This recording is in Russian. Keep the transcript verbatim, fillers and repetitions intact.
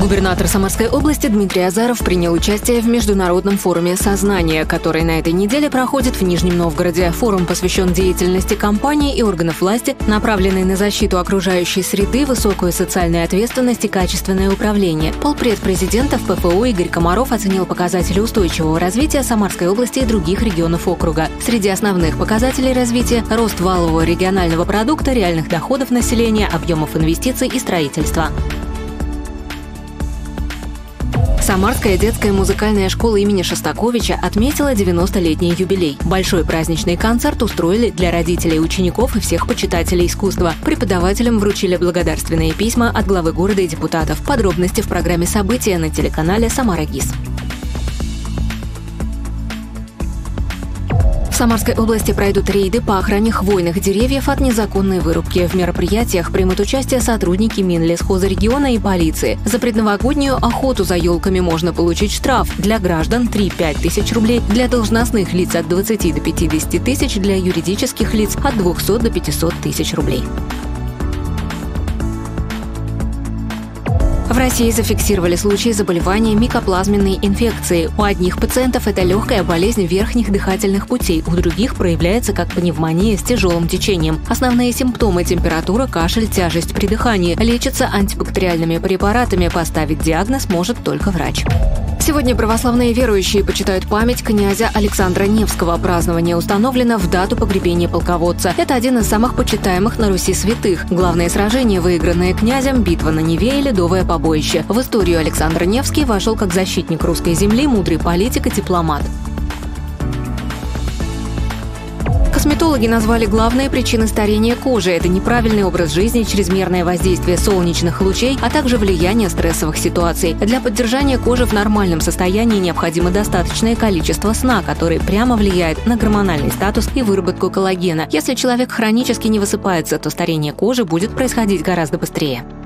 Губернатор Самарской области Дмитрий Азаров принял участие в международном форуме «Сознание», который на этой неделе проходит в Нижнем Новгороде. Форум посвящен деятельности компаний и органов власти, направленной на защиту окружающей среды, высокую социальную ответственность и качественное управление. Полпред президента в ПФО Игорь Комаров оценил показатели устойчивого развития Самарской области и других регионов округа. Среди основных показателей развития – рост валового регионального продукта, реальных доходов населения, объемов инвестиций и строительства. Самарская детская музыкальная школа имени Шостаковича отметила девяностолетний юбилей. Большой праздничный концерт устроили для родителей, учеников и всех почитателей искусства. Преподавателям вручили благодарственные письма от главы города и депутатов. Подробности в программе «События» на телеканале «Самара ГИС». В Самарской области пройдут рейды по охране хвойных деревьев от незаконной вырубки. В мероприятиях примут участие сотрудники Минлесхоза региона и полиции. За предновогоднюю охоту за елками можно получить штраф. Для граждан – три-пять тысяч рублей, для должностных лиц – от двадцати до пятидесяти тысяч, для юридических лиц – от двухсот до пятисот тысяч рублей. В России зафиксировали случаи заболевания микоплазменной инфекцией. У одних пациентов это легкая болезнь верхних дыхательных путей, у других проявляется как пневмония с тяжелым течением. Основные симптомы – температура, кашель, тяжесть при дыхании. Лечатся антибактериальными препаратами, поставить диагноз может только врач. Сегодня православные верующие почитают память князя Александра Невского. Празднование установлено в дату погребения полководца. Это один из самых почитаемых на Руси святых. Главное сражение, выигранное князем, битва на Неве и ледовое побоище. В историю Александр Невский вошел как защитник русской земли, мудрый политик и дипломат. Косметологи назвали главные причины старения кожи. Это неправильный образ жизни, чрезмерное воздействие солнечных лучей, а также влияние стрессовых ситуаций. Для поддержания кожи в нормальном состоянии необходимо достаточное количество сна, который прямо влияет на гормональный статус и выработку коллагена. Если человек хронически не высыпается, то старение кожи будет происходить гораздо быстрее.